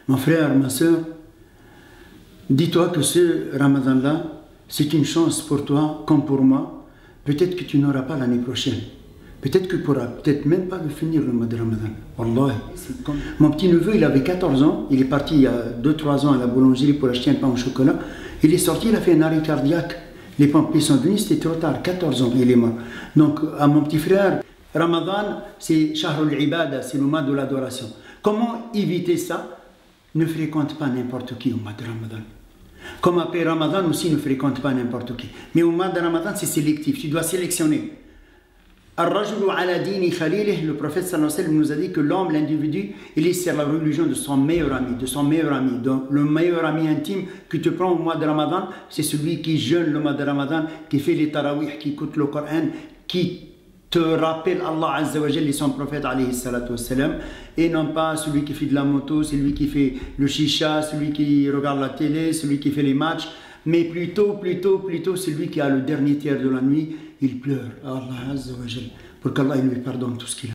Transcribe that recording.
Mon frère, ma soeur, dis-toi que ce Ramadan-là, c'est une chance pour toi comme pour moi. Peut-être que tu n'auras pas l'année prochaine. Peut-être que tu ne pourras peut-être même pas le finir le mois de Ramadan. Wallah. Mon petit-neveu, il avait 14 ans. Il est parti il y a 2-3 ans à la boulangerie pour acheter un pain au chocolat. Il est sorti, il a fait un arrêt cardiaque. Les pompiers sont venus, c'était trop tard, 14 ans, il est mort. Donc, à mon petit frère, Ramadan, c'est Shahrul Ibada, c'est le mois de l'adoration. Comment éviter ça? Ne fréquente pas n'importe qui au mois de Ramadan. Comme après Ramadan aussi, ne fréquente pas n'importe qui. Mais au mois de Ramadan, c'est sélectif, tu dois sélectionner. Ar-rajulu ala dini khalilih, le prophète sallallahu alayhi wa sallam nous a dit que l'homme, l'individu, il est sur la religion de son meilleur ami, Donc le meilleur ami intime que tu prends au mois de Ramadan, c'est celui qui jeûne le mois de Ramadan, qui fait les tarawih, qui écoute le Coran, qui te rappelle Allah Azza wa Jalla et son prophète alayhi salatu wa salam, et non pas celui qui fait de la moto, celui qui fait le chicha, celui qui regarde la télé, celui qui fait les matchs, mais plutôt celui qui a le dernier tiers de la nuit, il pleure à Allah Azza wa Jalla pour qu'Allah lui pardonne tout ce qu'il a.